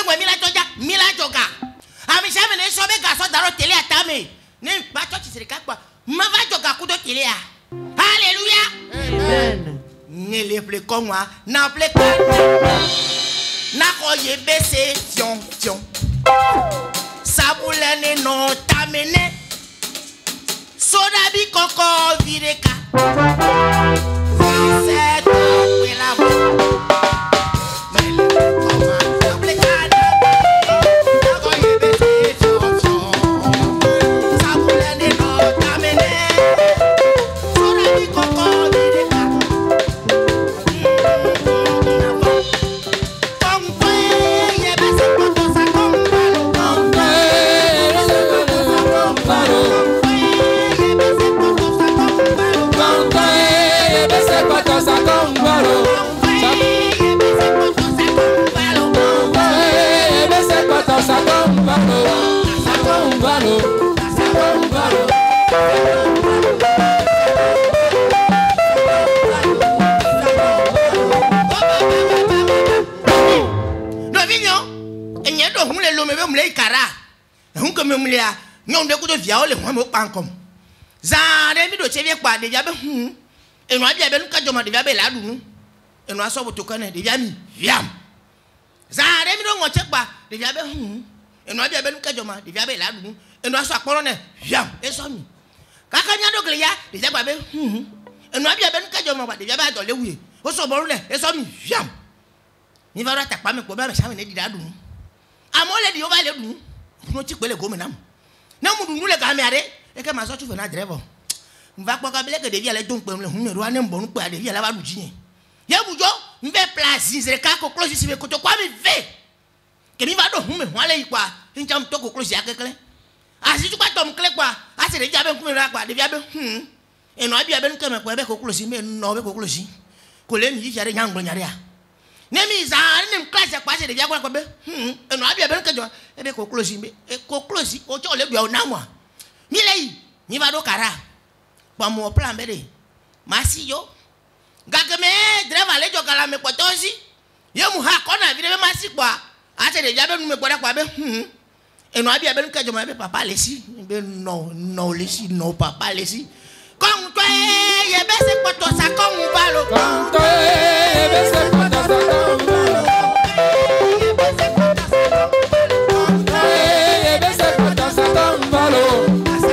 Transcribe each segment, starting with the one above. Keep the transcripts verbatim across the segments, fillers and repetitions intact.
gwe mila toja mila joga ami shame ne sobe gaso daro tele atame ne ba church sirika kwa ma va joga kudo tele ya hallelujah amen ne le ple konwa na ple na ko ye bese fion fion sabule ne no tamene soda bi koko vireka c'est tout la Mumlia, non de coup de viol, one pancom. Zan, mi do chevie qua de yabe, hm, et moi bien ben cadoma de yabe la dou, et moi so to connaît de yami, yam. Zan, mi do mo check ba de yabe, hm, et moi bien ben cadoma de yabe la dou, et moi so colonel, yam, et so mi. Kakanya do glia, de yabe, hm, et moi bien ben cadoma de yabe dans le oui, o so borne, et so mi, yam. Ni va rata pa me ko ba me chame ne di da dou. Amole di o va le dou. No ti pele go menam na mu dunu le ga me are e ke ma so tu fe na driver mva kpo ka bele ke devia le don pe le hu me ro ane mbo nu pe devia la ba lu ji ye bujo mve place zire ka ko close si me ko to kwa mi ve ke mi va do hu me hu ale ikwa ncham to ko close akekele asi tu kwa tom kle kwa asi de jabe nku me ra kwa devia be hu e no abia be nku me kwa be ko close me no be ko close ko le mi ji jare nyangbo nyare a nemi za ni class kwa se de bia kwa be hm eno abia be nkejo ebe ko close be ko close o cho le bia o na mo mi lei ni va do kara pa mo plan be de masi yo gagame driver le jo kala me potosi ye mu ha kona vile be masi kwa a se de bia be nu me kwa kwa be hm eno abia be nkejo ma be papa le si be no no le si no papa le si con toi ye be se potosa con un palo con toi ye be se potosa con un palo ye be se potosa con toi ye be se potosa con un palo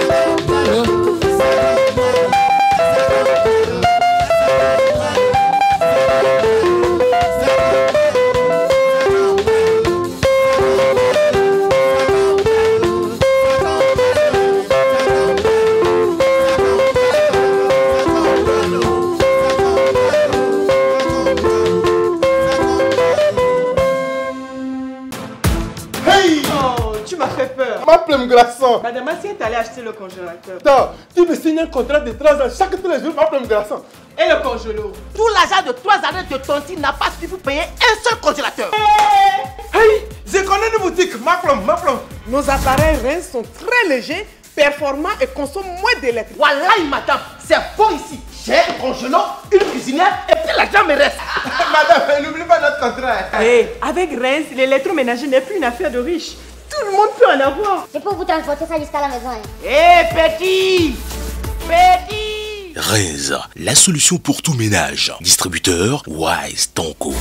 Ma plume glaçon. Madame Massi est allée acheter le congélateur. Non, tu me signes un contrat de trois ans chaque tous les jours, ma plume glaçon. Et le congélo? Tout l'argent de trois années de Tonti n'a pas suffi pour payer un seul congélateur. Hey, je connais une boutique, ma plume, ma plume. Nos appareils Reims sont très légers, performants et consomment moins d'électricité. Voilà, madame, c'est bon ici. J'ai un congélo, une cuisinière et puis l'argent me reste. Madame, n'oublie pas notre contrat. Hey, avec Reims, l'électroménager n'est plus une affaire de riches. Tout le monde peut en avoir. C'est pour vous transporter ça jusqu'à la maison. Hé, hey, petit, petit. Reims, la solution pour tout ménage. Distributeur Wise Tonko.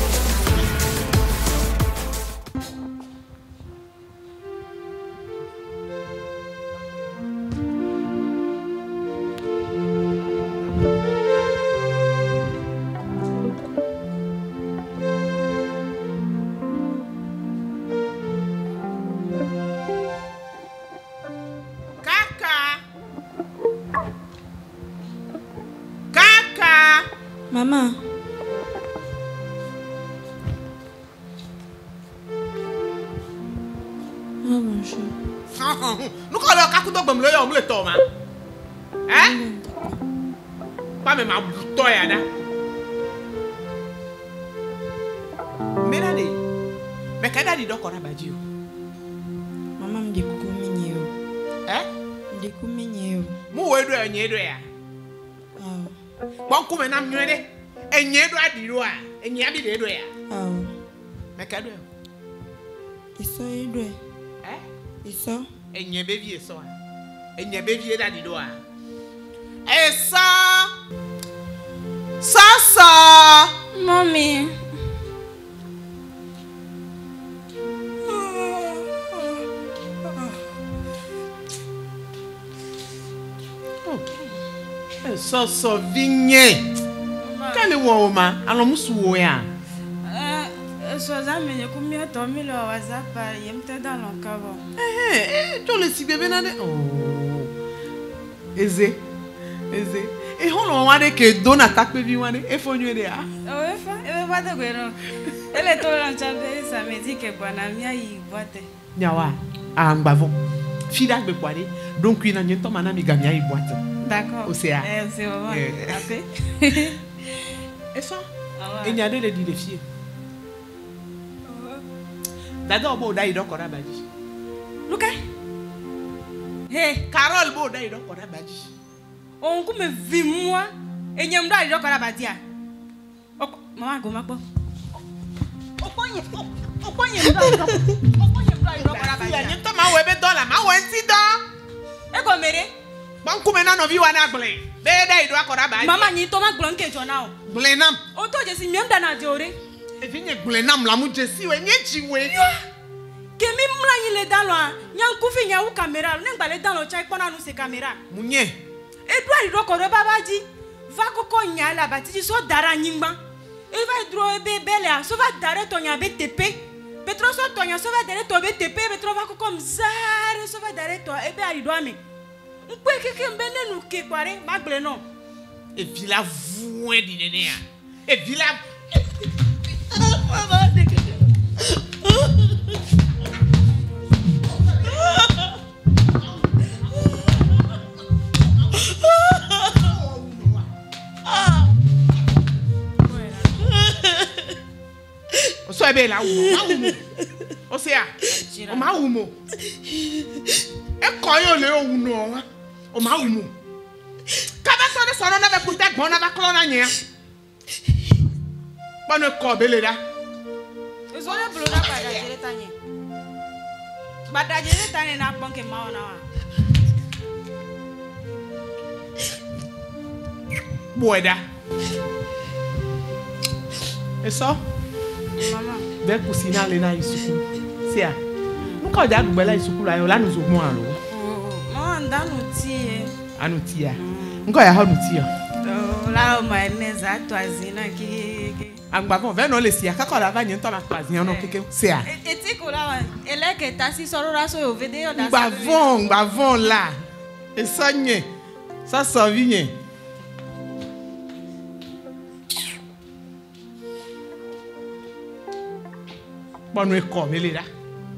Maman. Oh bonjour. Nous quand on a couteau comme le homme le toma. Hein? Pas même un bouton ya da. Mais là mais kada di doko na baji o. Maman me découpe minyo. Hein? Me découpe minyo. Mu we do enye do ya. Oh. Bon kuma na mnwede. Enye do adi do a. Enye abi de do ya. Oh. Mais kada. Isso aí, doé. Eh? Isso. E nye baby eso. E nye baby e dadi do a. Eso. Sasa. Mami. So so vinye. Kani wo ma, alo musu wo ya. Eh, so za me ne kumi to mi lo WhatsApp yem te dans le cabo. Eh eh, to le si bebe na de. Oh. Eze. Eze. E hono wa de ke dona takpe bi wa de e fonyo de a. Oh, e fa, e ba de gwero. Ele to lan chambe ça me dit que bwana mia yi boite. Nyawa, a ngbavo. Fida gbe kwade, donc ina nyeto mana mi gamia yi boite. D'accord. Océan. Eh, c'est vraiment. Eh. Après. Et ça? Ah Il ouais. y a deux de dire filles. D'abord, bon, d'ailleurs, donc on a badi. Luka. Hey, Carole, bon, d'ailleurs, donc on a badi. on come vi moi e nyam da ro kara badia. Mama go makpo. Oponye, oponye ndo ro. Oponye ndo ro kara Il y badia. a un ma webe dollar, ma wenti do. E go mere. Bon, comme na no vi wana ble. Be d'ailleurs, donc on a badi. Mama ni to ma glonke jona o. Blenam. O to je si miam da na diore. E vinye blenam la mu jesi we nyechi we. Kemi mla yin le dan lo an. Nyan ku fi nyan u camera. Ne gba le dan lo chai pona nu se camera. Munye. Edouard il doit correr babaji. Va koko nya la batiji so dara nyingba. E va dro ebe bele so va dare to nya be tepe. Petro so to nya so va dare to be tepe, Petro va koko mzare so va dare to ebe ari do ami. Mpe keke mbene nu ke kware magle no. E vila voin di nene ya. E vila so ebe la umo, ma umo. O se ya, o ma umo. E koyo le o uno, o ma umo. Kaba so de sono na be kute gbon na ba klo na nya. Ba no ko bele da. E so le bloda pa da jere tanye. Ba da jere tanye na ponke ma ona wa. Boeda. Eso? Mama. Be kusina le na isuku. Se ya. Nka oja dugbe la isuku la yo la nu zo mo aro. Oh, mama ndanu ti. Anu ti ya. Nka ya ho nu ti ya. Oh, la o ma neza to azina ki. Agba kon ve no le si ya ka ko la va nyen to la pazi ono keke. Se ya. Eti ko la wa. Ele ke ta si soro ra so yo video da. Ngba von, ngba von la. Eso nye. Ça so vi nye. Bon we ko bele da.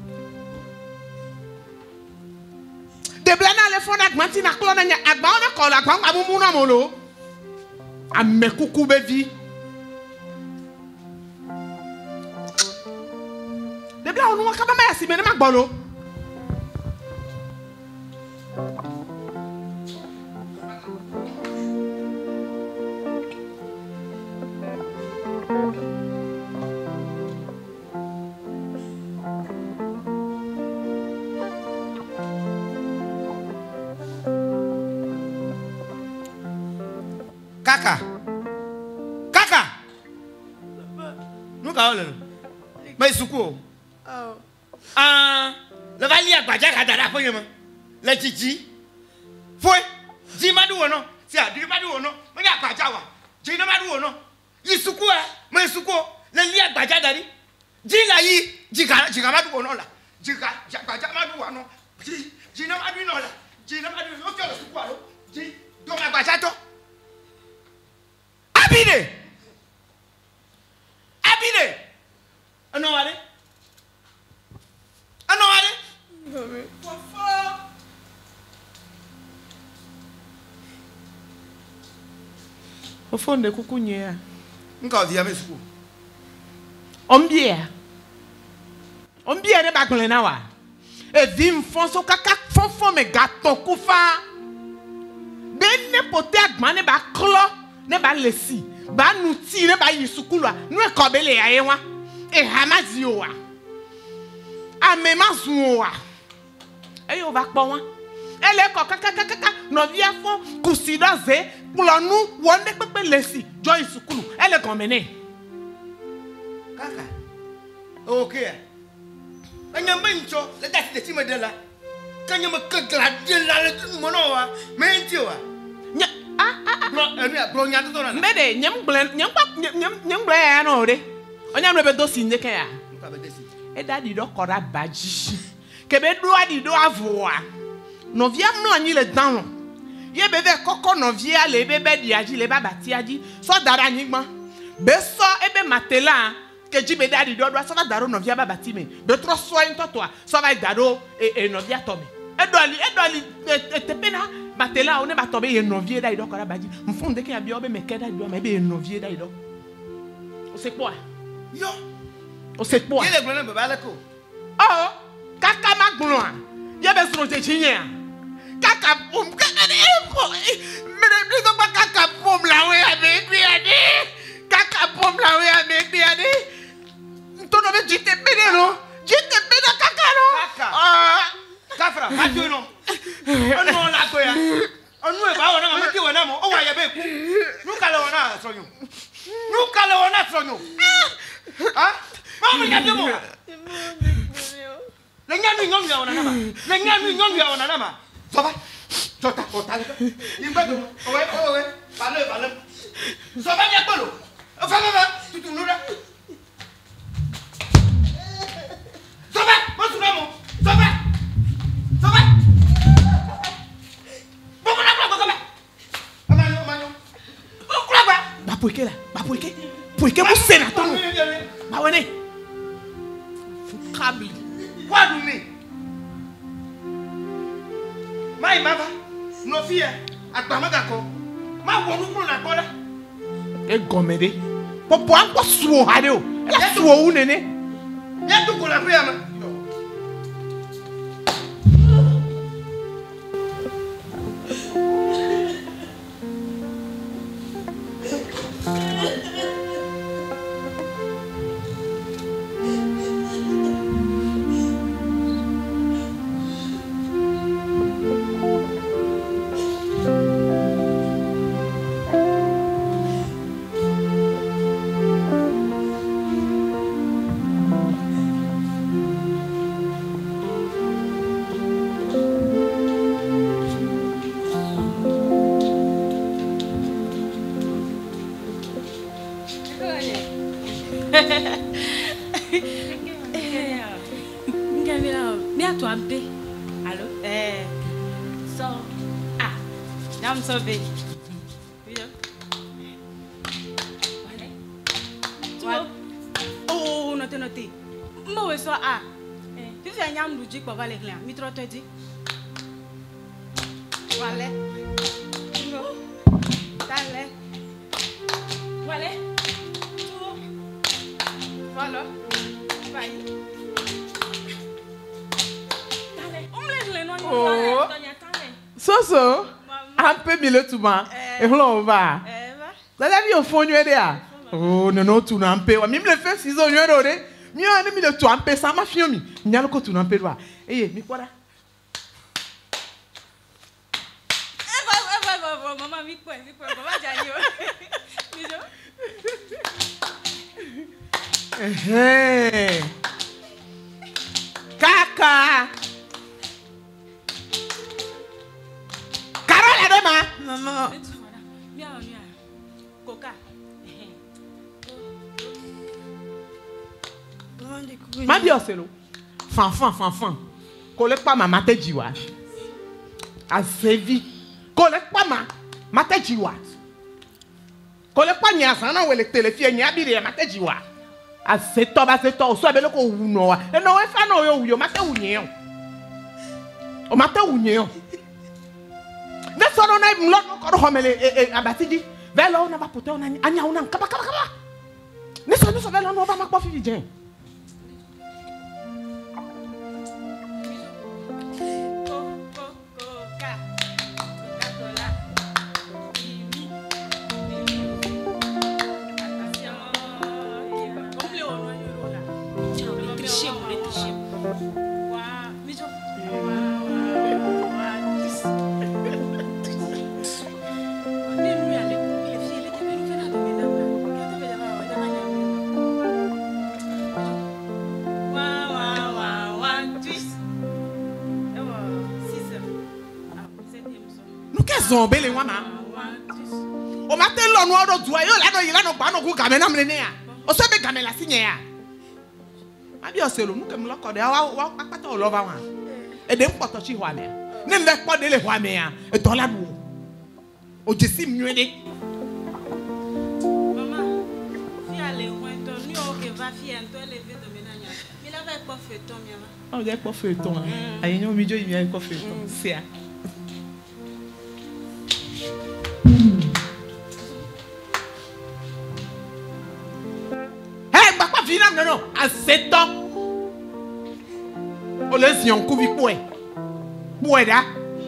De blana le fona gmanti na klo na nya agba ona ko la gba mu mu na mo lo. Amekuku bevi. De blana onu ka ba ma yasi me na magbo lo. Kaka. Kaka. Nous ka ole. Mais suku. Oh. Ah, le vali agbaja ka dada fo yema. Le titi. Foi. Ji madu wono. Si a di madu wono. Mo ya agbaja wa. Ji na madu wono. Yi suku e, me suku. Le li agbaja dari. Ji la yi, ji ka ji ka madu wono la. Ji ka agbaja madu wono. Ji ji na madu no la. Ji na madu no ke le suku alo. Ji do ma agbaja to. Abide. Abide. Ano wale? Ano wale? Fofo. Fofo nde kuku nye ya. Nka odi ya mesuku. Ombie. Ombie ne ba gle na wa. E vi mfonso kaka fofo me gato kufa. Be ne pote agma ne ba klo. Ne ba lesi ba nuti ne ba yisukulwa nu e kobele ya yewa e hamazi owa ame ma zuwa. Et on va pas. Elle est kaka kaka kaka no via fond kusidoze planu wonde pepe lesi join sukulu. Elle est gomene. Kaka. OK. Anya mencho le dati de time de la. Kanya me kagla de la le mono wa. Mentio wa. Nya ah ah no enu ya bro nya to na. Mede nyam glen nyam nyam nyam glen ya no de. Onya no be do sin de kan ya. Nka be desi. E dadi do kora baji. Kebe do adi do avoa. Novia mlanyi le dan. Ye bebe koko novia le bebe diaji le baba tiaji. So dara nyigba. Be so ebe matela que jibe dadi do do so va daro novia baba ti me. Be tro so into to so va daro e e novia to me. E do ali e do ali te pena matela one ba to be ye novia dadi do kora baji. Mfunde ke abi obe me ke dadi do me be novia dadi do. O se quoi? Yo. O se quoi? Ye le glo na baba la ko. Oh, kaka magblon. Ye be sro te chinya. Kaka pom kaka de ko. Mere blizo pa kaka pom la we ame biade. Kaka pom la we ame biade. Ntono be jite bede no. Jite bede kaka no. Kaka. Ah, Kafra, ma tu no. Ono la ko ya. Onu e ba wona ma ti wona mo. O wa ye be ku. Nu kale wona sonyo. Nu kale wona sonyo. Ah? Ma mo ya demo. Le nyanu nyonu ya wona na ma. Le nyanu nyonu ya wona na ma. Soba. Jota kota. Imba do. Owe owe. Bale bale. Soba nya polo. O fa ma tutu nura. Soba, mo sura mo. Soba. Soba. Boko na boko ba. Amanyo amanyo. Boko ba. ba poike la, ba poike. Poike mo senator. Ba wene. Kabli. Quoi do me? My mama, no fear. Atamada ko. Ma wonu ko na ko la. E gomede. Popo an ko suo hade o. E suo u nene. Ya tu ko la pe ama. Allô? Eh, so, ah, now I'm so big. What? Oh, noté, noté. Moi, so, ah, tu fais un yam logique pour voir les clients. Mi trop te dit. Voilà. Voilà. Voilà. Voilà. Vai. Oh. So-so. Un peu mille tout bas. Et là, on va. Vous avez vu au fond, nous aider à. Oh, non, non, tout n'a pas. Même le fait, si on y est, mieux on est mis le tout un peu, ça m'a fait mi. Il y a le côté tout n'a pas droit. Eh, mais quoi là? Eh, va, va, va, va, maman, mi quoi, mi quoi, maman, j'ai Eh, Kaka. Carole, adema. Maman. Mia, mia. Coca. Ma bio c'est l'eau. Fan, fan, fan, fan. Collègue pas ma mate jiwa. A sévi. Collègue pas ma mate jiwa. Collègue pas nya sana ou le téléphone nya bire mate jiwa. A seto ba seto so be loko wu no wa. E no we fa no yo wu yo mate wu nyen. O mate wu nyen. Ne so no na mlo ko ho mele e abatiji. Velo na ba pote ona anya una kaba kaba kaba. Ne so no so velo no ba ma po fi jen. zombé les wama. O matin lo no do dua yo la no yila no gba no ku game na mne ya. O so be game la sinye ya. Abi o se lo nu kem lo ko de wa wa pata o lo ba wa. E de mpoto chi hwa me. Ne mbe po de le hwa me ya. E to la du. O jesi mnwede. Maman, fi aller loin to ni o ke va fi en to lever de menanya. Mi la va pas fait ton mi ma. O de po feuilleton. Ayi nyo mi jo yi mi ko feuilleton. C'est a. Non, non, à sept ans. On laisse yon couvi poué. Poué da.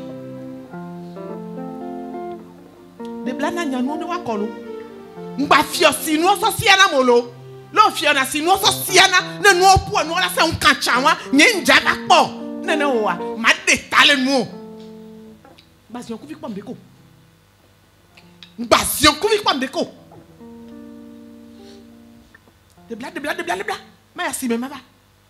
De blana nyanou ne wakolo. Mba fio si nou so siana molo. Lo fio na si nou so siana ne nou poué nou la se un kanchawa nye njaba po. Ne ne wa ma detale nou. Mba si yon couvi kwa mbeko. Mba si yon couvi kwa mbeko. De bla, de bla, de bla, de bla. Mais assis, mais ma va.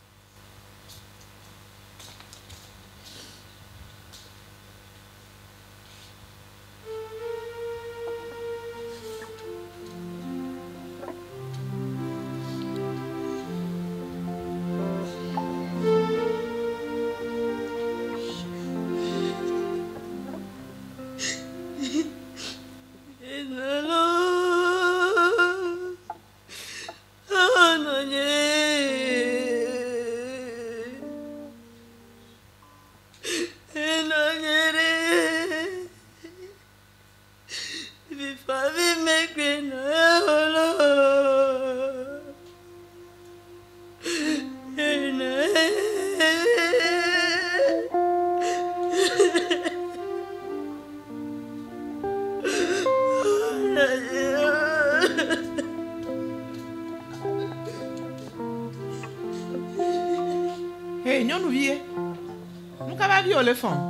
Hey, nous vie. Nous avons vu le fond.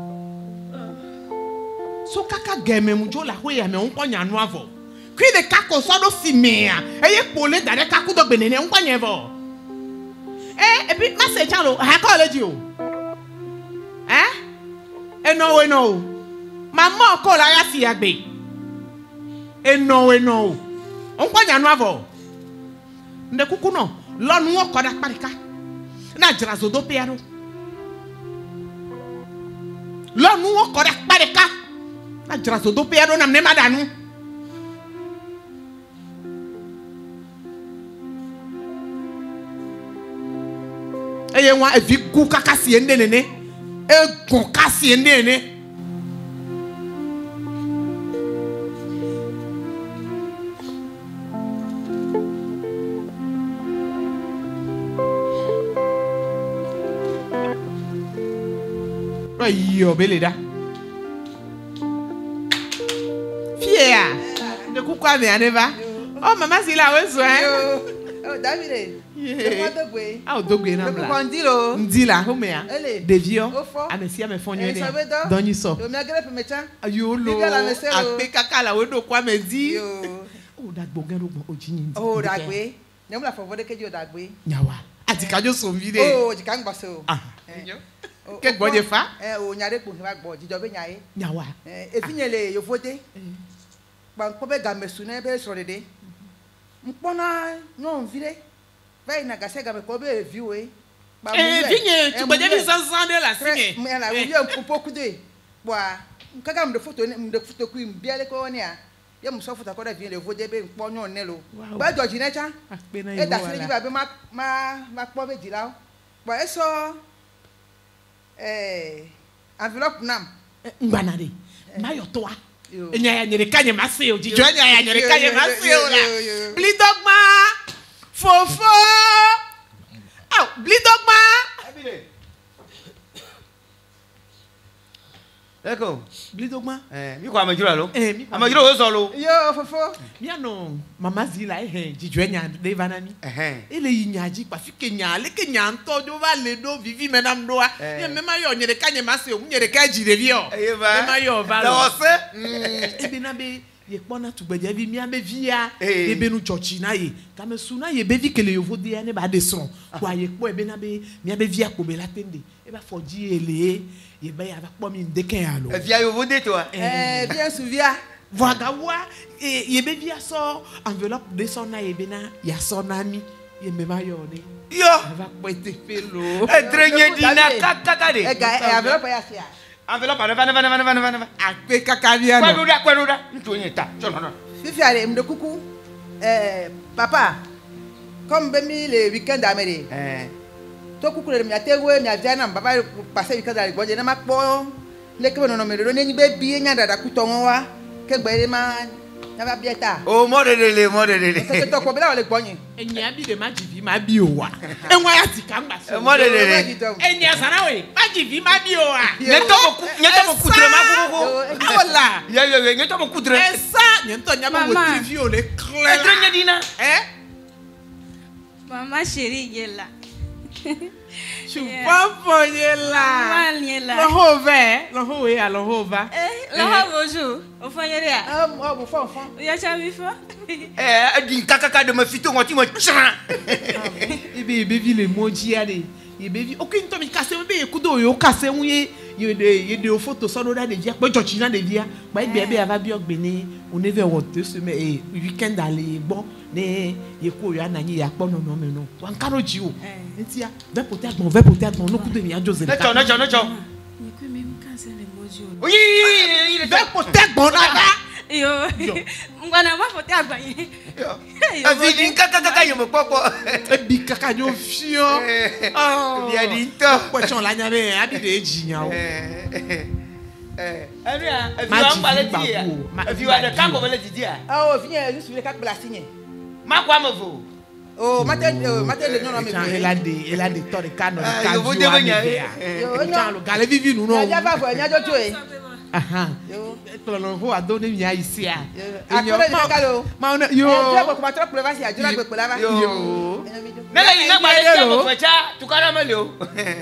So kaka game mujo la hoya me unko nya no avo. Kwi de kako so do simea. Eye pole dare kako do benene unko nya vo. Eh, e bi message chalo ha college o. Eh? E no we no. Mama ko la ya si agbe. E no we no. Unko nya no avo. Nde kuku no, lo nu o ko da parika. Na jira zodo pearo. Lo nu o ko da parika. Na jira zodo pearo na mnema danu. Eye wa evi ku kaka si ende nene. E gon kasi ende nene. Yo beleda. Fier. De kukwa me aneva. Oh mama si la weso hein. Oh David. Yeah. Ah odogwe na mla. Ko ndilo. Ndila ho me ya. Devio. Ofo. Amesi ame fonyo ne. Sabedo. Donyi so. Yo me agere pe mecha. Yo lo. Ape kaka la wedo kwa mezi. Yo. Oh dagbo gan rogbo ojini ndi. Oh dagbe. Nyamla fo vode keji o dagbe. Nyawa. Atikajo so mi de. Oh jika ngba so. Ah. Ke gboje fa? Eh o nyare po he ba gbo jijo be nyae. Nyawa. Eh efinyele yo fote. Ba nko be gamesu na be so dede. Mpona no nvire. Vai na gase game ko be view e. Ba mu. Eh finye tu gboje bi sansan de la sinye. Me na wo ye mpoku de. Bwa nkaga mde foto mde foto ku mbiale ko ni a. Ye mu so foto ko da le voje be mponyo nelo. Ba joji na cha. E da sire ba be ma ma ma po be jila. Bwa eso eh envelope nam ngbanare mayo toa enya ya nyere kanye maseo jijo enya ya nyere kanye maseo la blidogma fofo ah blidogma abile eko blidogma eh mi kwa majura lo eh mi amajura wo so lo yo fofo mi ano mama zila eh jijo enya de vanami eh ele yinyaji pa fike nya leke nya ntojo va le do vivi menam doa ye mema yo nyere kanye maseo nyere ka jire vi o eh ba mema yo va la ose e bi na be ye kpɔna tugbedzevi miabe via Eh. ebe nu tsɔtsi na ye kame su na ye bevi kele yovo de ya ne ba de srɔ̃ wa ye kpɔ ebe na be miabe via kpo be la te de eba fɔ dzi ye le ye be ya va kpɔ mi ŋdeke ya lo Via yovo de toi. Eh, bien souvia. vɔ agawoa ye be via sɔ enveloppe de sɔ na ye be na ya sɔ na mi ye me ma yɔ ne Yo. va kpɔ ete pe lo Edrenye dina kaka de. Eh, gars, eh, enveloppe ya sia. Enveloppe ne va ne va ne va ne va ne va ne va. akpe kaka via Kwa no nuda kwa nuda. Ntu nye ta. Cho no no. Fifi allez, m'de coucou. Eh, papa, comme ben mi le week-end à Méré. Eh. To coucou le mi ate we mi avia na papa passer week-end à Bonje na ma po. Le ke no no me do ni be bi nya dada ku to won wa. Ke gbe ma na ba bieta. Oh mo de de le mo de de Ke le. to ko be la le gbonyin. enya bi de ma jivi ma bi o wa enwa ya ti ka ngba so Mo de de le. enya sana we ma jivi ma bi o wa Nye to mo ku nye to mo kudre ma ku ku. awola Ye ye ye nye to mo kudre. esa nye to nya ma wo Mama. trivi o le clear Edrenye dina. eh Maman chérie, il est là. tu pas foyer la Maman, il est là. lo ho ve lo ho we a lo ho va Eh, Laurent, bonjour. Au fond, il est là. Ah, oh, bon fond fond. Il y a jamais vu fort. Eh, di kaka kaka de me fito ngoti mo tchra. ibe ibe vi le moji ade ibe vi okin to mi kase be ye kudo yo kase wu ye ye de ye de o photo so no da de via pe jochi na de via ba ibe be ava bi ogbeni oneve wo deux semaines et weekend aller bon ne ye ko yo ananyi ya po no no me no wan karo ji o ntia ve pote agbon ve pote agbon no kudo mi ajo ze Ne cho ne cho ne cho. Il peut même casser les mots. Oui, il ve pote agbon na ba Yo, on va n'avoir pas à gagner. Avi di kaka kaka yo mo popo. ebi kaka jo fio oh Dia di to. po chon la nya be abi de jiyan o Eh. Eh. Aria, Ma avi wa jivi mbale babu, ti ya. ma- Avi wa de babu. kango bele ti dia. Ah, oh, fini je suis le cap la signe. Ma kwa mo vo. Oh, matin euh, matin le non non me. Jean, il a des il a des torts de canne Ah, de yo vo de canne banya. Yo, Jean non. le gars le vivi nous Ya non ja ba fo, nya jo to e. aha Yo. to lo ho adone mi ici ah Akore ni kalo. ma on Yo, yo je ko ma trop pleurer si ajura gbe pe la ba. Yo. yo Nela ina gba le ti mo fecha, tu kara mo le o.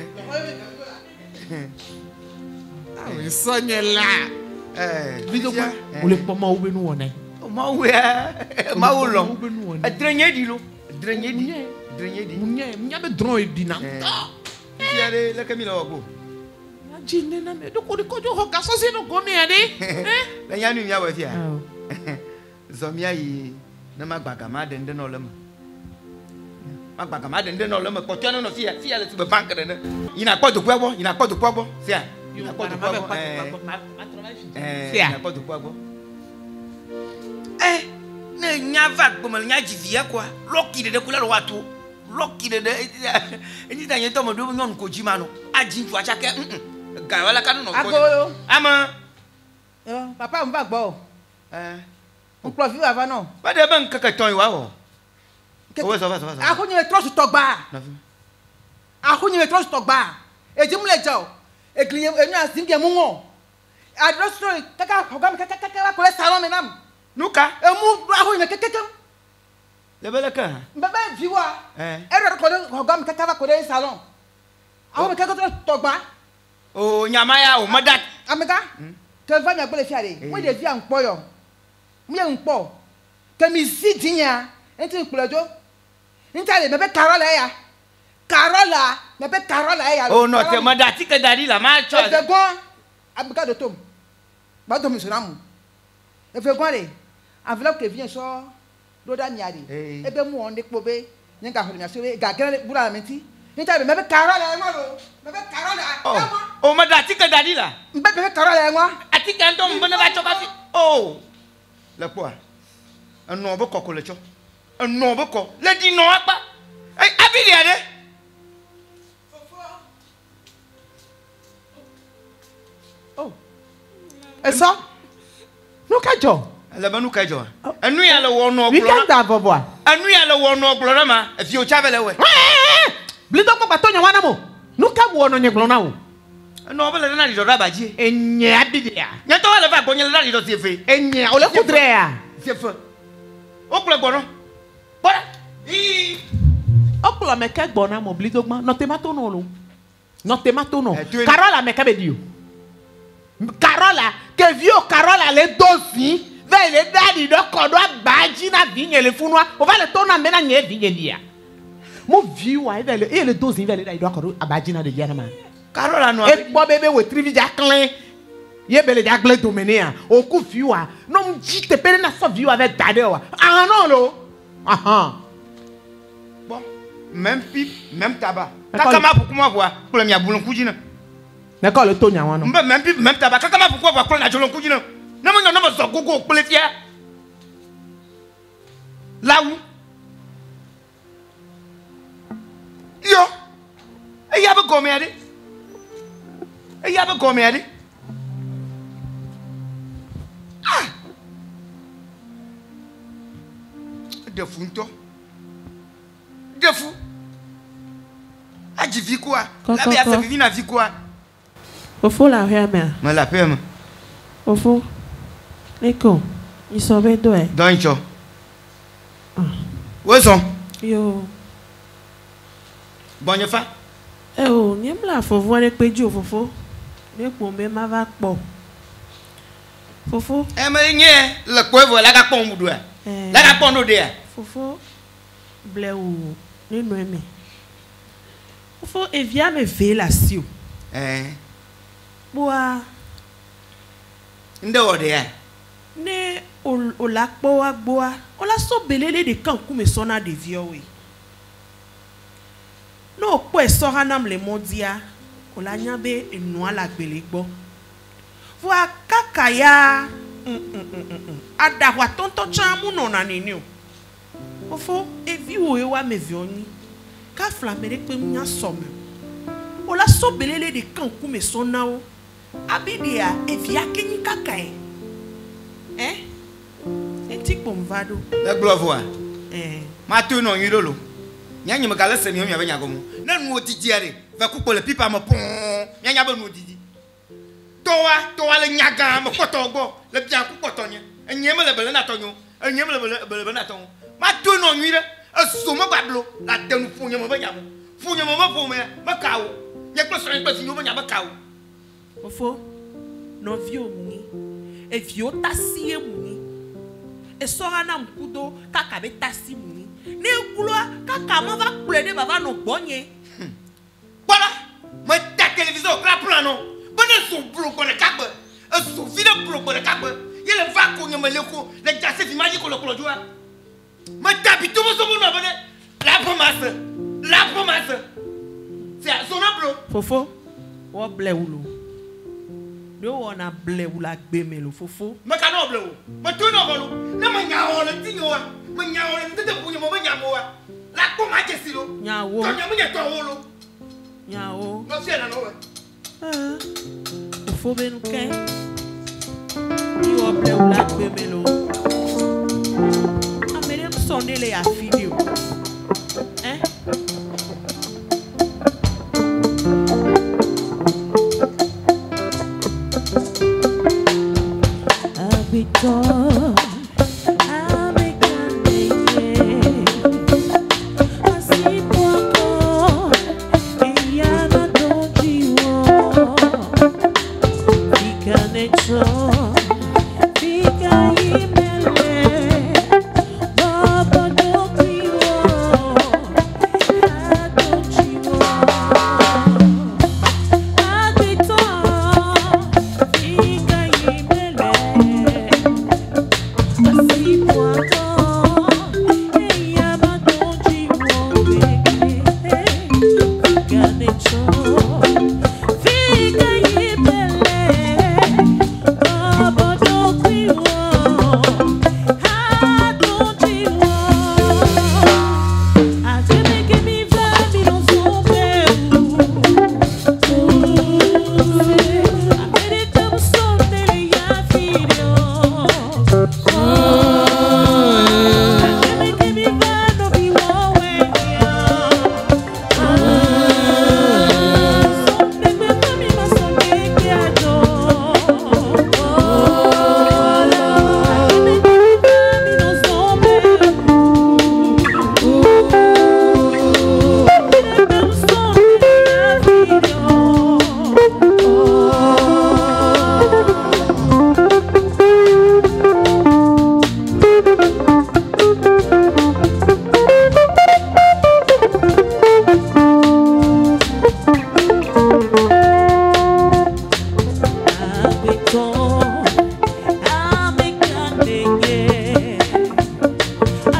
ah oui sonye là Eh. video quoi on le pas ma oube nous on est Ma we. Ma wo lo. oube nous on est Edrenye di lo. Edrenye di. Munye. Edrenye di. munye munye be dron e dina Tiare le kemi lo go. jinde na me do ko de ko jo ho ka so se no go mi ade eh Le nya nu mi awe fia. ah Zomia yi na magbaga ma de nde no le ma. Magbaga ma de nde no le ma ko twa no no fia fia le ti be bank de ne. Ina kpo do kwabo, ina kpo do kwabo. Fia. Ina kpo do kwabo. Eh. Eh. Fia. Ina kpo do kwabo. Eh, ne nya va gbo ma nya jivia kwa. Lucky de de kula ro watu. Lucky de de. Eni da yen to mo do nyon ko jima no. Aji tu acha ke. Mm. Ga wala ka no no. Ago. Ama. Yo, papa on va gbo. Eh. On profite avant non. Ba de ban kaka ton wa wo. Oh, ça va, ça va, ça va. Ako ni trop sur togba. Na fi. Ako ni trop sur togba. E jimu le jo. E kliye e mi asim ke mu won. Adro story kaka hogam kaka kaka ko le salon menam. Nuka. E mu ako ni kaka kaka. Le bele ka. Baba viwa. Eh. E ro ko le hogam kaka ko le salon. Ako me kaka trop togba. Oh, nyama ya o madat. Amega. Ke va nya gbele fiare. Mo de fi an po yo. Mo ye npo. Ke mi si dinya. Enti nkulejo. Nta le mebe Carola ya. Carola, mebe Carola ya. Oh no, te madat ti ke dari la ma cho. E fe gon abika do tom. Ba do mi sonamu. E fe gon le. Enveloppe que vient so do da miari. Eh. E be mu on de po be. Nka ho mi asewe ga gele bura la menti. Nta le mebe Carola ya ngo. Mebe Carola. Oh. Oh madat ti ke dari la. Mbe mebe Carola ya ngo. Ati kan to mbona ba cho ka fi. Oh. Le quoi? Un no bo kokko le cho. Un no bo ko. Le di no apa. Eh, abili ade. oh et ça nous ka jo Le banu ka jo. Anu ya le wo no weekend oglo. da bobo Anu ya le wo no oglo ma. E fi o cha bele we. blido pa to nya wana mo nous ka wo no nye glo na o No bele na di do rabaji. enye abide ya Nya to wala va gonye le na di do sefe. enye o le kudre ya Sefe. O kule gbono. Bora. Ii. oklo me ka gbo na mo blido gba no tomato no lo no tomato no Eh, tu es- Carola me ka be dio Carola que vieux Carola le dozi le daddy do kodo abaji na vinye le funwa. O va le tona mena nye vinye dia. Mo viwa e le e le dozi ve le daddy do kodo abaji na de dia na ma. Carola no. E bo bebe we trivi ja clan. Ye bele ja gle domenea. O ku viwa. No mjite pere na so viwa ve daddy wa. Ah non lo. Ah Bon, même pipe, même tabac. Kakama pour moi voir pour le mia boulon kujina. D'accord le tonya wana. Même pipe, même tabac. Kakama pourquoi voir pour la jolon kujina. Non mais non mais so gogo pour les fier. Là où yo. Et y a pas combien de? Et y a pas combien de? Ah. De funto. De fou. A dit vie quoi? La bien ça vivre na vie quoi? Au fond la rien mais. Mais la paix. Au fond. Eko. Ils sont bien doués. Dans cho. Où sont? Yo. Bonne fa. Eh oh, nyem la faut voir les pédio fofo. Ne pour me ma va po. Fofo. Eh mais nye le quoi voilà ka pon mudu. La ka pon do de. Fofo. Blé ou ni noemi. Fofo e via me ve la sio. Eh. Boa. Nde o de. Ne o la po agboa. O la so belele de kan ku me sona de vio we. No po e so hanam le modia. O la nyabe enua la gbelegbo. Voa kakaya. Mm mm mm mm. Ada wa tonto chamu no na nini o. Ofo e vi o e wa me vioni. Ka flamere pe nya somme. O la so belele de kan ku me sona o. Abidia e vi akenyi kakae. Eh? Enti pomvado. Le glovoa. Eh. Ma tu no yirolo. Nyanya me kala se ni o mi abenya gomu. Na nu otiti are. Va ku po le pipa mo pon. Nyanya ba nu otiti. Towa, towa le nyaga mo poto gbo. Le bia ku poto nye. Enye me le bele na tonyo. Enye me le bele bele na tonyo. Ma tu no yire. Esu mo gbablo. La tenu funye mo benya mo. Funye mo mo me. Ma kawo. Nye klo so nye klo sinyo benya ba kawo. Ofo. No vio muni. E vio tasi e muni. E sora na mkudo kaka be tasi muni. Ne kuloa kaka ma va plede baba no bonye. Voilà. Moi ta télévision la plano. Bonne son bro bonne kabe. E so vide bro bonne kabe. Yele va ko nyama leko. Le jase fi maji ko lo ko joa. Moi ta bi to mo so mo na bonne. La promesse. La promesse. C'est son bro. Fofo. O ble ulo. Do wona ble ula gbe melo fofo. Me ka no ble o. Me tu no bolo. Na ma nya o le tinyo wa. Me nya o le tete bunyo mo me nya mo wa. La ko ma je si lo. Nya wo. Ka nya mo nya to wo lo. Nya wo. No se na no wa. Ah. Fofo be nou ke. Ni o ble ula gbe melo. A me dem sonde le ya video. Eh? Victor, assim pouco, e a onde fica dentro, fica aí, melé, baba do frio.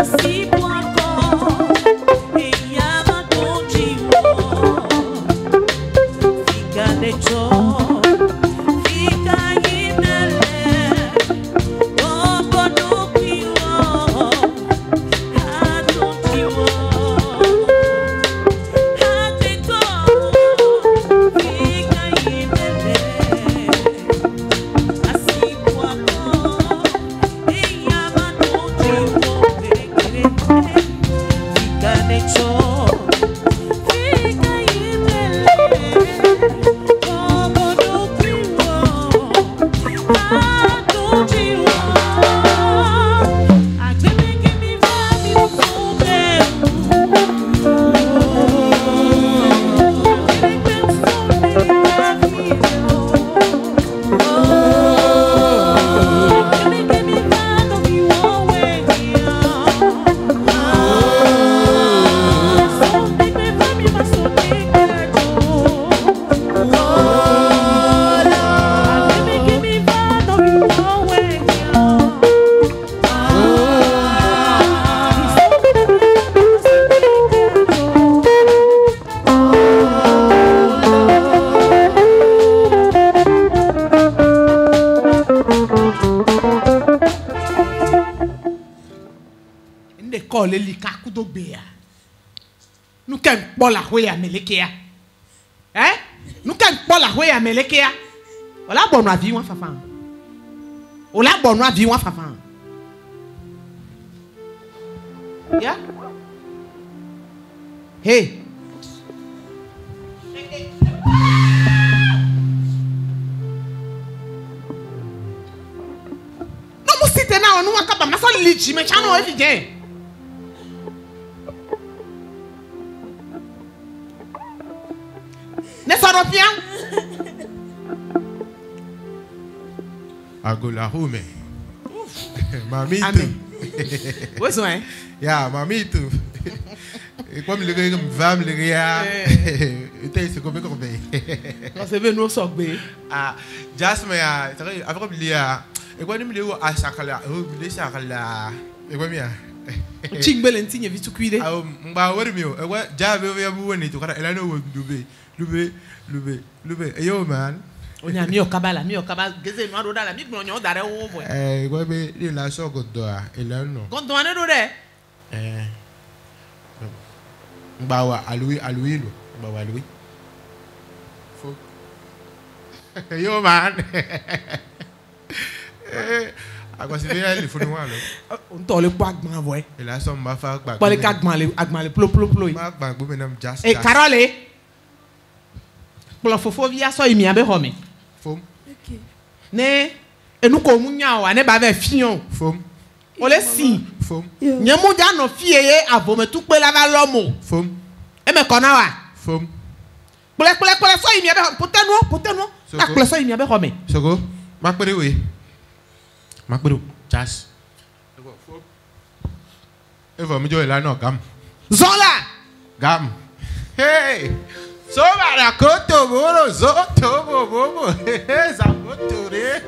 le lika kudo bea. Nous ken pola hoya melekea. Hein? Nous ken pola hoya melekea. Ola bonwa vi wan fafa. Ola bonwa vi wan fafa. Ya? Hey. No mo site na onu wan kaba maso lichi me chano every day. Ne soro bien. Agola home. Mami tu. Où sont hein? Ya, mami tu. Et comme le gars me va me le gars. Et c'est comme comme on se veut nous sortir. Ah, Jasmine ya, c'est vrai après il y a et quoi nous le à sakala, oh le sakala. Et quoi bien? Chingbele ntinye vitu kwide. Ah, mba wori mi o. E wa jabe ya bu woni to kara ela no wo dube. Lube, lube, lube. Yo man. Onya mi okabala, mi okabala geze no ado dala mi gbon nyo dare wo boy. Eh, gwa be ni la so godo a ela no. Godo ane do de. Eh. Mbawa alui alui lo. Mbawa alui. Fo. Yo man. Eh, agwa si be ali funu wa lo. On to le po agban boy. Ela so mba fa agba. Po le ka agban le agban le plo plo plo. Ma agba gbo me nam just. Eh, Carole. Plo fofo via so imi abe home. Fom. Okay. Ne enu ko munya wa ne ba be fion. Fom. O le si. Fom. Nyemu ja no fie ye avome tu pe la va lomo. Fom. E me kona wa. Fom. Pole pole pole so imi abe poteno poteno. Na pole so imi abe home. Soko. Ma pere we. Ma pere. Jas. Fom. E va mi jo la no gam. Zola. Gam. Hey. So bara koto boro zo to bo bo za koto re.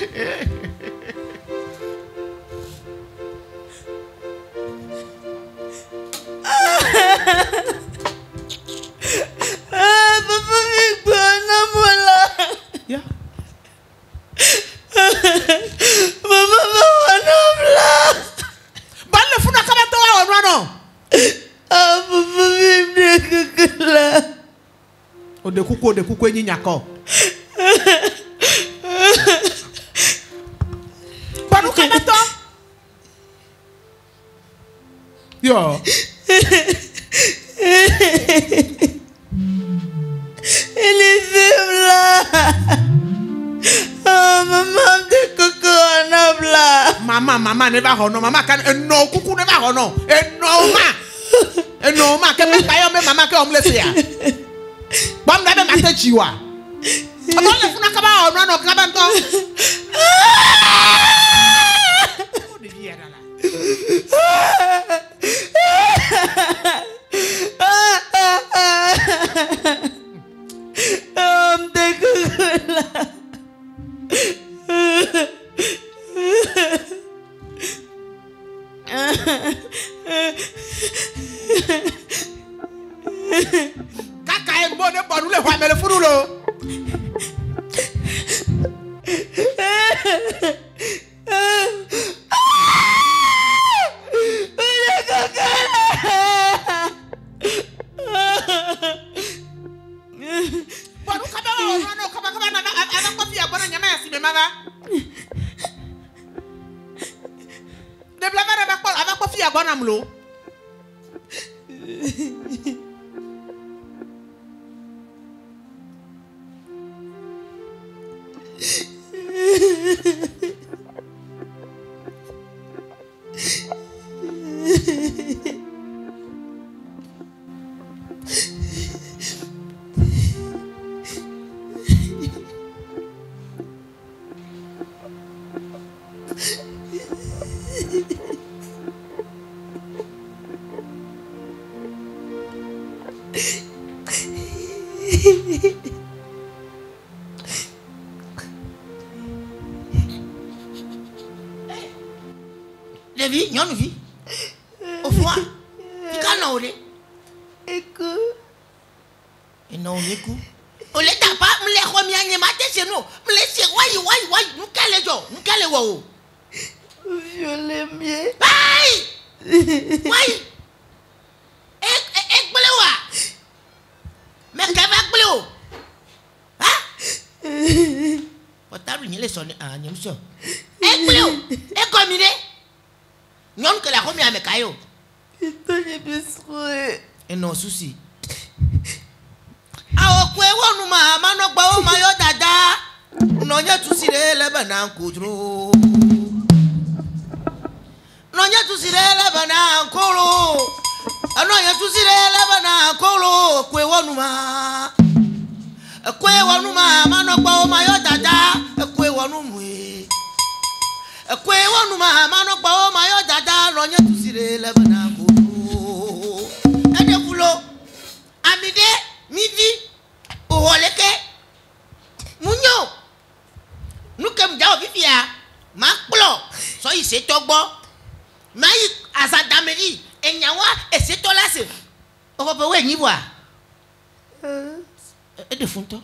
Ah, papa mi gbona mola. Ya. Mama mama bla. Ban le funa kaba to wa onwa no. Ah, papa mi mrekukula. O de kuku o de kuku enyi nyako. Panu kaba to. Yo. Elle est là. Oh, maman de coco anabla. Mama, mama ne va hono, mama kan no kuku ne va hono. E no ma. E no ma ke me kayo me mama ke omlese ya. Bam da be mate chiwa. Amo le funa kaba hono no kaba nto. O de biya dala. Um, de coco. Kaka e bon e bon le wa me le furu lo. Baru kaba no no kaba kaba na ana ko fi abona nyama ya si me mama. De bla mara ba ko aba ko fi abona mlo. Levi, nyon vi. Au fond, tu can non ole. Écoute. Et non écoute. Ole ta pas me les remis à n'y mater chez nous. Me laisser wai wai wai nous calé jo, nous calé wo. Violer mieux. Aïe! Wai. Ek ek blewa. Mais qu'est-ce que blewa? Hein? Potable ni les sonner à n'y monsieur. Ek blewa. Ek combiné. Non que la remis à mes caillots. Et toi, j'ai besoin. Et non souci. Ah, ok, on nous m'a mano bao mayo dada. Non y'a tout siré le banan koudro. Non y'a tout siré le banan kolo. Ah non y'a tout siré le banan kolo. Kwe on nous m'a. Kwe on nous m'a mano bao mayo dada. Kwe on nous m'a. Kwe on nous m'a mano bao mayo dada. Non y'a tout siré le banan kolo. Et de boulot. Amide, midi. Oholeke munyo nukem jaw vivia makplo so ise togbo mai azadameri enyawa ese tolase obobe we nyiwa e de funto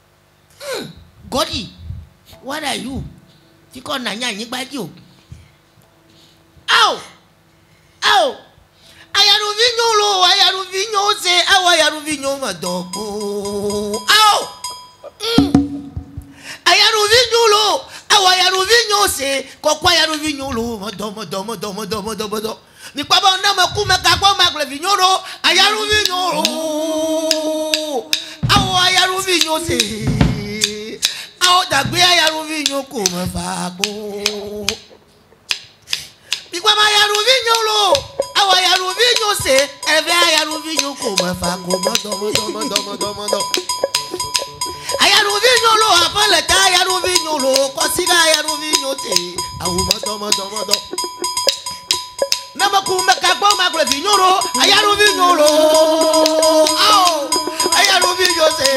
Godi, what are you? Tiko na nya nyi gbaji o. Aw aw ayaru vinyo lo ayaru vinyo se awa ayaru vinyo madoko aw mm. Ayaru vinyo lo awa ayaru vinyo se kokwa ayaru vinyo lo modomo domo domo domo domo domo ni pa ba na maku meka kwa magle vinyo lo ayaru vinyo lo awa ayaru vinyo se aw dagbe ayaru vinyo ko ma fa gbo Bigwa ma yaru vinyo lo awa yaru vinyo se eve yaru vinyo ko ma fa ko mo do mo do mo do mo do mo do ayaru vinyo lo apale ta yaru vinyo lo ko siga yaru vinyo te awu mo do mo do mo do na ma ku me ka gbo ma gbe vinyo lo ayaru vinyo lo aw ayaru vinyo se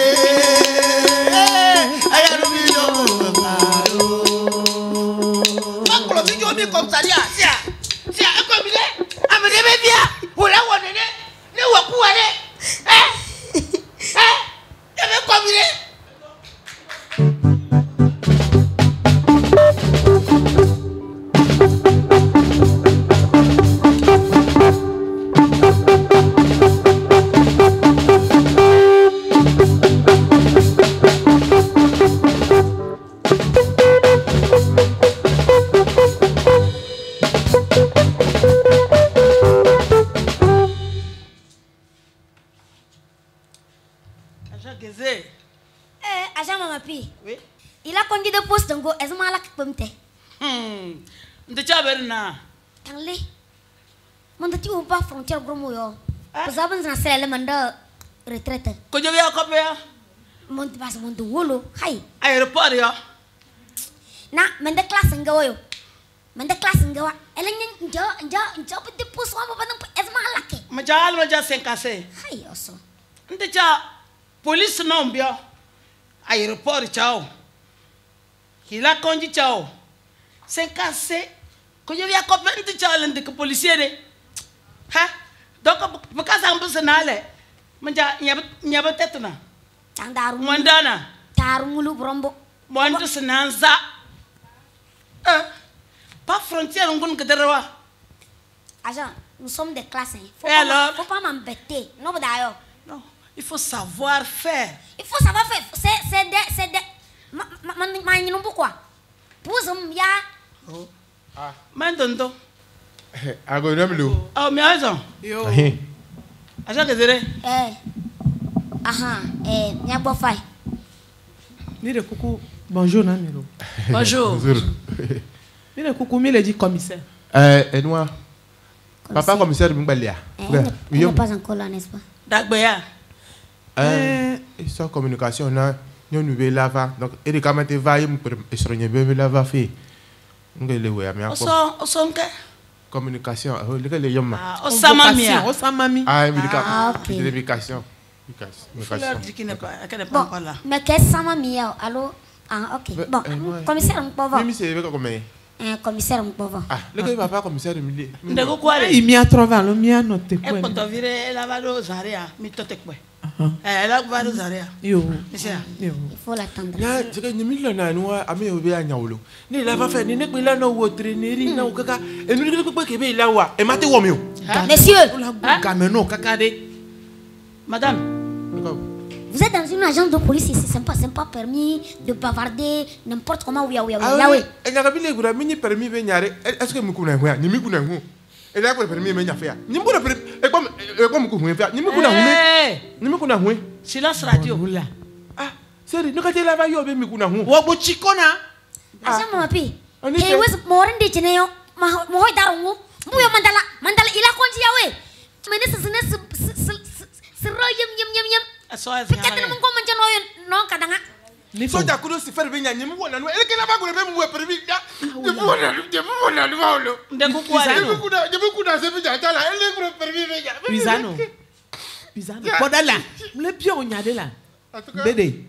ayaru vinyo ko ma fa lo ma ko vinyo mi comme ça dia sia sia e ko mi le amede be bia wo la wo ne ne wo ku wa de eh eh e be ko mi le Oui. Il a conduit de poste en go, est-ce que mal pomte? Hmm. De chaberna. Tangle. Manda ti upa frontière gromo yo. Vous avez un salaire manda retraite. Ko jogi akopya? Monte pas monte wolo. Hai. Aéroport yo. Na, manda classe ngawa yo. Manda classe ngawa. Ela nyo njo njo njo pete poste wa ba est-ce mal lake. Ma jal ma ja senkase. Hai oso. De cha police non bio. Aéroport chao. Il a conduit chao. C'est cassé. Quand je viens à copper de chao, l'un des policiers. senale. Manja nyabat nyabat tetuna. Tandaru. Mandana. Tarumulu brombo. Monte senanza. Euh, pas frontière on gonne kederawa. Agent, nous sommes des classes. Hein. Faut Et pas alors? faut pas m'embêter. Non, d'ailleurs. Non, il faut savoir faire. Il faut savoir faire. C'est c'est des c'est des ma ma ma ma pourquoi? Pour ya. Oh. Ah. Mandondo. Agonomlo. Oh, mais raison. Yo. Agent kedere. Eh. Aha, eh, nyabo fai. Ni de coucou. Bonjour Namiro. Bonjour. Ni de coucou, mi le dit commissaire. Euh, et moi. Papa commissaire Mbalia. Il n'est pas encore là, n'est-ce pas? Dagbeya. Euh, sans communication, non. Nous nous lava. Donc, et quand tu vas, il me sur une bébé lava fait. On va le voir, mais encore. Au son, au son, communication. Oh, les gars, les hommes. Ah, au samamia. Au samami. Ah, Ah, ok. communication. Fleur dit qu'il n'est pas, qu'elle n'est pas Bon, encore là. mais qu'est-ce que ça m'a mis? Allô? Ah, ok. Bon, commissaire Mpova. Oui, c'est comment? Un commissaire Mpova. Ah, le gars, papa commissaire Emilie. Ndego quoi? Il m'y a trouvé, le m'y a noté quoi? Elle peut te virer, elle va au Zaria, mais toi t'es quoi? Elle va au Zaria. Yo. Il faut l'attendre. Ya, je gagne mille na noa, amé obe anyawolo. Ni la va faire, ni ne peut la no wotre, ni ri na okaka. Et nous ne peut que be la wa. Et maté womio. Messieurs, Kameno kakade. Madame. Vous êtes dans une agence de police ici, c'est pas, c'est pas permis de bavarder n'importe comment. Oui, oui, oui. Ah oui. Et n'a pas bien le mini permis de nyare. Est-ce que vous connaissez quoi? Ni mi kuna hu. Et là pour permis de nyafia. Ni mu permis. Et comme et comme ku hu faire. Ni mi kuna hu. Ni mi kuna hu. Silence radio. Ah, c'est nous quand la va yo be mi kuna hu. Wo bo chikona. Agent Mamapi. Hey, wes morin de cheneyo. Ma mo hoy darungu. Muyo mandala, mandala ila konji yawe. Mene sesene se se se royem yem yem yem. Peut-être mon comment je non kadanga. Ni so ta kudo si faire benya ni mu wona no ele ke la ba ko be mu we permis da. De mu wona, de mu wona no wolo. De ku kwa de mu kuda, de mu kuda se bija ta la ele ko permis benya. Pisano. Pisano. Podala. Le bien on y a de là. Bébé.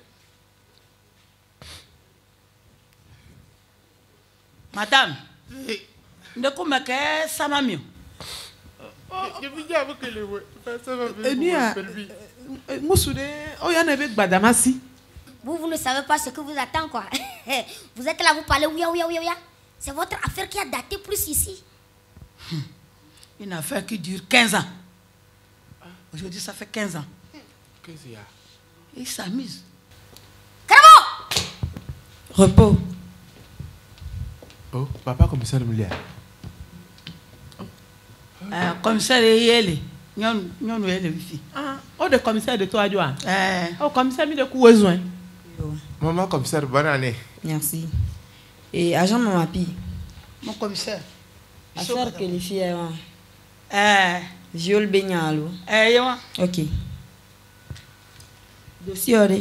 Madame. De ku me ke samamio. Je vais dire avec le ouais. Ça va bien. Ni a Moussoude, oh y en avait Badamasi. Vous, vous ne savez pas ce que vous attend quoi. Vous êtes là, vous parlez oui, oui, oui, oui. C'est votre affaire qui a daté plus ici. Une affaire qui dure quinze ans. Aujourd'hui, ça fait quinze ans. Qu'est-ce qu'il y a? Il s'amuse. Carabo! Repos. Oh, papa commissaire Emilia. Euh, commissaire Yele. Nyon nyon Yele wifi. Ah, oh de commissaire de toi Joa. Eh. Oh commissaire mi de coup besoin. Maman commissaire bonne année. Merci. Et agent Mamapi. Mon commissaire. Affaire que les filles ont. Eh. Viol Benyalo. Eh yo. Ok. Dossier oré.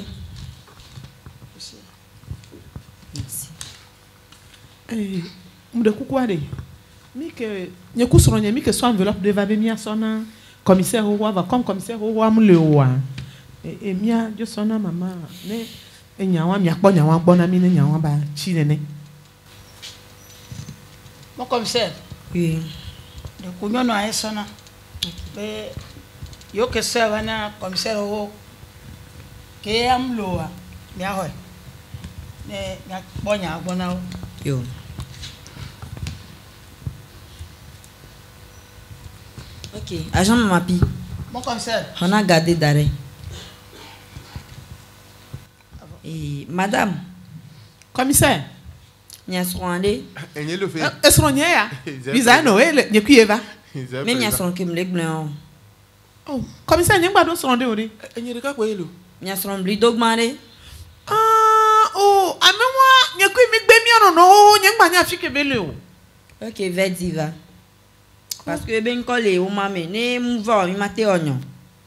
Merci. Eh, de coup quoi de? Mi que ne coup sur mi que soit enveloppe de va bien sona commissaire au roi va comme commissaire au roi le roi. Et mia je sona maman ne e nyawa mi akpo nyawa gbo na mi ne nyawa ba chi nene. Mon commissaire. Oui. De ku nyon a sona. Mais yo que ça va na commissaire au que am loa. Mia ho. Ne mia bonya gbona. Yo. Ok, agent Mamapi. Mon commissaire. On a gardé d'arrêt. Et madame. Commissaire. Nya Swande. Et le fait. Est-ce qu'on y est? Bizano, eh, n'y a qui va? Même nya son kim leg blanc. Oh, commissaire, n'y a pas d'autre sonde ori. Et n'y a pas quoi elo. Nya son bli dogmane. Ah, oh, a moi, n'y a qui mi bemi non non, n'y a pas n'y a fike belo. Ok, va diva. Parce que ben collé au mamé, ne mouva, mi maté oignon.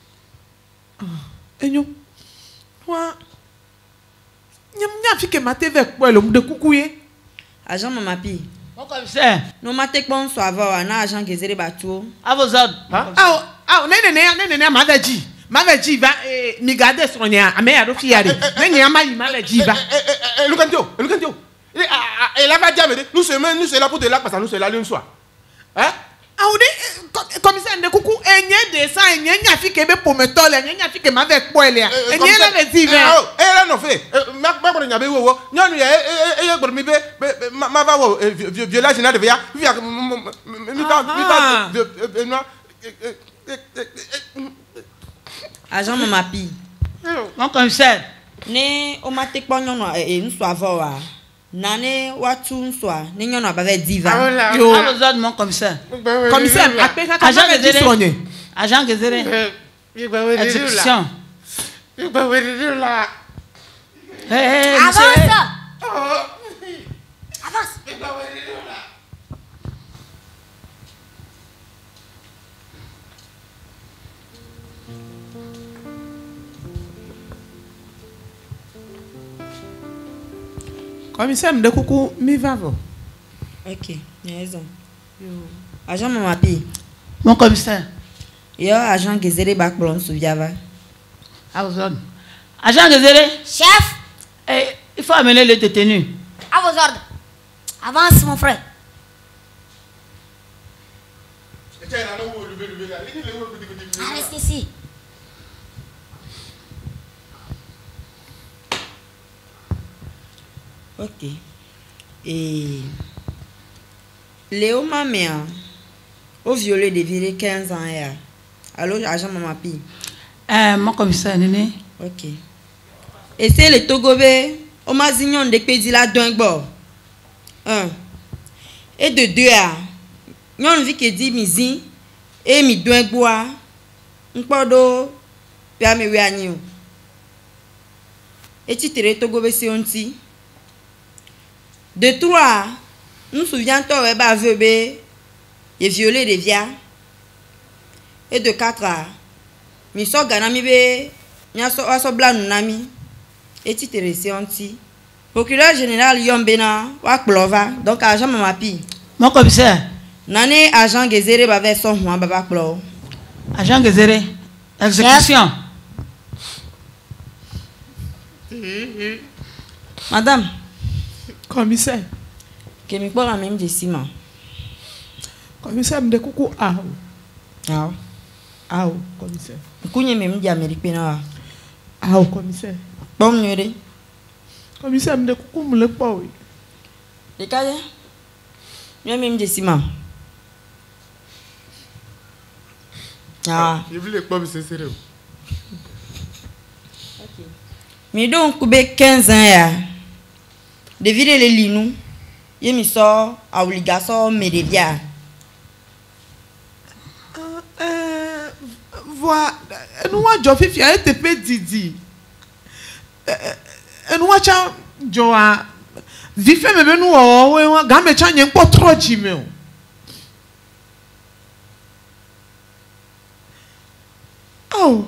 Ah, enyo. Toi. N'y a n'y a fike maté avec quoi le de coucouye. Agent Mamapi. Mon commissaire. Nous maté bon so avoir un agent qui zéré bateau. À vos ordres. Ah, ah, nene nene nene mavaji. Mavaji va mi garder sur nya, ame ya do fiari. Nene ama yi mavaji va. Eh eh, Lucandio, Lucandio. Et là va dire nous sommes nous c'est là pour de là parce que nous c'est là le soir. Hein? Ah, on est commissaire de coucou, et n'y a des ça ah, il y a une fille qui est pour me toller, il y a une fille qui est avec moi. Il y a une fille qui est avec moi. Eh, là, non, fait. Ma ma bonne n'avait où? Non, il y a eh eh pour me ma ma va où? Violage n'a de via. Via mi ta mi ta non. Agent Mamapi. Mon commissaire, ne o ma te kpo nyono e nso avoa. Na ne watu nso a ne nyono ba diva. Yo, allons mon commissaire. Commissaire, agent Gezere. Agent Gezere. Exécution. Hey, avance. Avance. Commissaire Ndekoukou, mi va vous. Ok, il a raison. Agent Mamapi. Mon commissaire. Yo, agent Gezere Bakblon Souviava. À vos ordres. Agent Gezere. Chef. Eh, il faut amener les détenus. À vos ordres. Avance, mon frère. Reste ici. Ok. Et Léo Mamia, au violé de virer quinze ans. Allô, agent Mamapi. Euh, mon commissaire, Néné. Ok. Et c'est le Togobé, au Mazignon de Pédila Dungbo. Un. Et de deux, nous vu que dit Mizi, et mi Dungboa, un podo, Piame Wianio. Et tu te Togobé si on ti. De trois, nous souviens-toi, et bah, et violé des via. Et de quatre, mi so ganami be, nya so aso bla nunami. Et tu te resté anti. Procureur général Yombena, wa Klova, donc agent Mamapi. Mon commissaire. Nane agent Gezere bave son huan baba Klo. Agent Gezere, exécution. Madame. Commissaire. Que mi kwa même de ciment. Commissaire Ndekoukou, ah. Ah. Ah, commissaire. Kounye même di Amérique na. Ah, commissaire. Bon nyore. Commissaire Ndekoukou me le pas oui. Le cas Yo même de ciment. Ah. Je voulais pas me sincérer. OK. Mi donc koube quinze ans ya. De vire le linou. Ye mi so a obligação medevia. Euh voilà, nous a jo fifi a te pe didi. Euh nous a cha jo a vife me be nu o we wa ga me cha nyen po tro ji me o. Oh.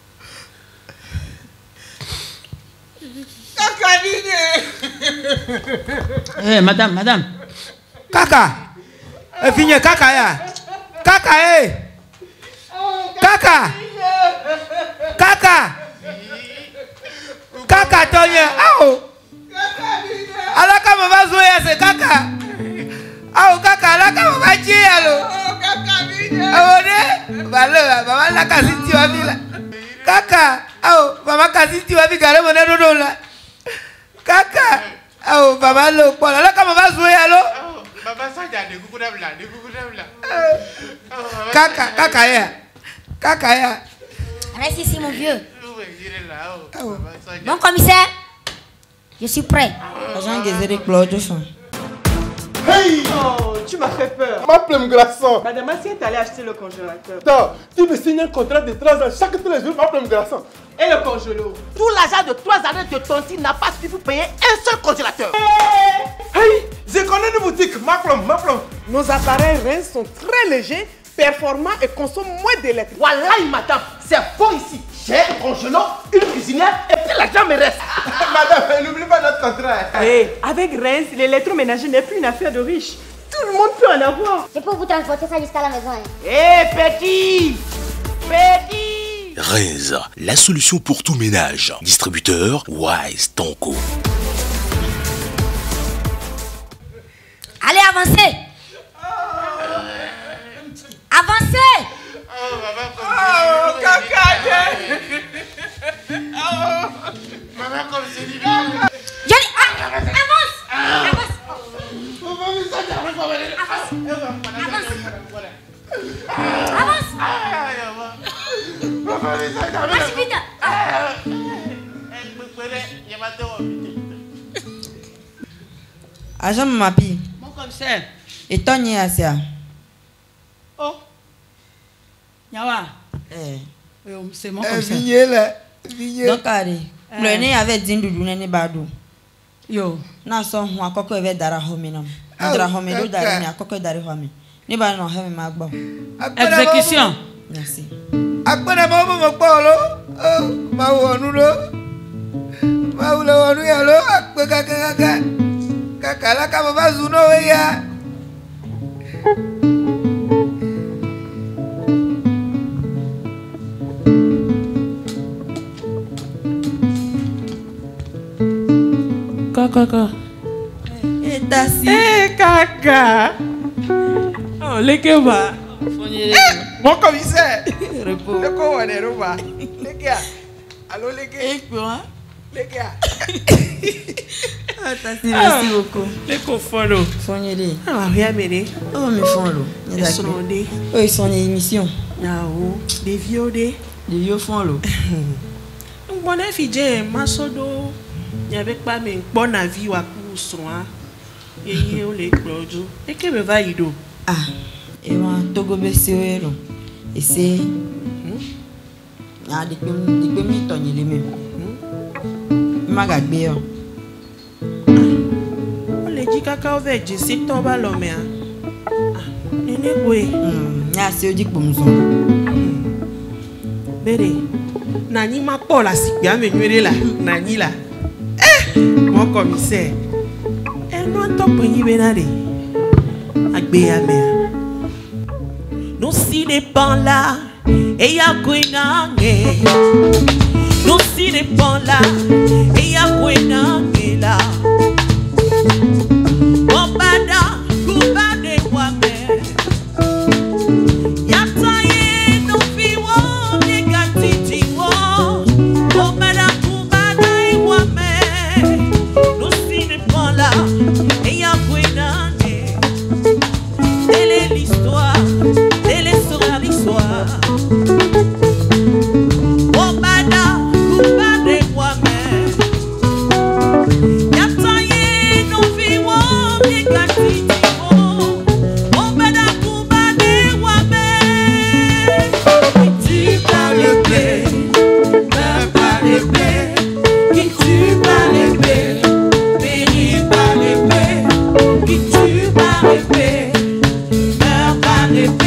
Eh, madame, madame. Kaka. E finye kaka ya. Kaka eh. Kaka. Kaka. Kaka tonye. Ao. Alaka mama zoya se kaka. Ao kaka alaka mama chia lo. Kaka binya. Awone. Balo mama la kasiti wa bila. Kaka. Ao mama kasiti wa bila kare mona dodo la. Kaka. Ao baba lo pola la kama bazo ya lo. Baba saja de kuku dabla, de kuku dabla. Kaka, kaka ya. Kaka ya. Reste ici mon vieux. Bon commissaire, je suis prêt. Agent Gezere Claude fin. Hey! Oh, tu m'as fait peur. Ma plume glaçon. Madame Assi est allée acheter le congélateur. Attends, tu me signes un contrat de trois ans chaque trois jours, ma plume glaçon. Et le congélo? Tout l'argent de trois années de Tonti n'a pas suffi pour payer un seul congélateur. Hey! Hey! Je connais une boutique, ma plume, ma plume. Nos appareils Reims sont très légers, performants et consomment moins d'électricité. Voilà, madame, c'est bon ici. J'ai un congélo, une cuisinière et puis l'argent me reste. Madame, n'oublie pas notre contrat. Hey, avec Reims, l'électroménager n'est plus une affaire de riches. Tout le monde peut en avoir. Je peux vous transporter ça jusqu'à la maison. Hé, hey, petit! Petit! Reims, la solution pour tout ménage. Distributeur Wise Tonko. Allez, avancez. Avancez. Oh, maman, Agent Mapi. Mon commissaire. Et toi, ni Asia. Oh. Nyawa. Eh. C'est mon Eh, commissaire. vignez là. Vignez. Donc, allez. Le nez avait dit Doudou Nene Badou. Yo. Na so hu akoko eve dara hominam. Dara homido dara ni akoko dara homi. Ni ba no have ma gbo. Exécution. Merci. Agbada mo mo po lo. Oh, ma wonu lo. Ma wo lo wonu ya lo, agbe kaka kaka. Kaka la ka baba zuno we ya. Kaka. Eh, Tassi. Eh, Kaka. Oh, leke ba. Mon commissaire. Repos. Le ko wane roba. Leke a. Allô, leke. Eh, quoi? Leke a. Ah, Tassi, merci beaucoup. Leko follow. Fonyele. Ah, rien mêlé. Oh, me follow. Ils sont des. Oh, ils sont des émissions. Ah, oh. Des vieux des. Des vieux follow. Bon, les filles, ma sodo. Il n'y avait pas mes bonnes avis ou à coup soin. Et il y a les clodos. Et que me va ido? Ah, et moi, Togo Besséro. Et c'est. Ah, des pommes, des pommes, ils tonnent les mêmes. Magagbe. On les dit caca ouvert, je sais que tu vas l'homme. Ah, nene boy. Hum, ya c'est dit pour nous. Béré. Nani ma pas la si bien me nuire là. Nani là. Eh, mon commissaire. Elle n'a pas pris benade. Agbe ya mère. Nous si dépend là et ya kwenange. Nous si dépend là et ya kwenange là. Obada kubade wa mère. Ya taye no fi wo negatiti wo. Obada kubade wa mère. Nous si dépend là et ya kwenange. Elle est l'histoire, elle est sur l'histoire. Obada kubade wa mère. Ya taye no fi wo negatiti wo. Obada kubade wa mère. Qui tu parles blé, ne parle blé. Qui tu parles blé, péri parle blé. Qui tu parles blé, ne parle blé.